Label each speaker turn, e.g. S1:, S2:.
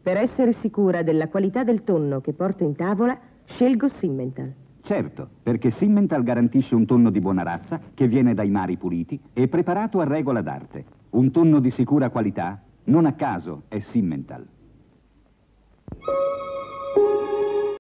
S1: Per essere sicura della qualità del tonno che porto in tavola, scelgo Simmental.
S2: Certo, perché Simmental garantisce un tonno di buona razza che viene dai mari puliti e preparato a regola d'arte. Un tonno di sicura qualità, non a caso, è Simmental.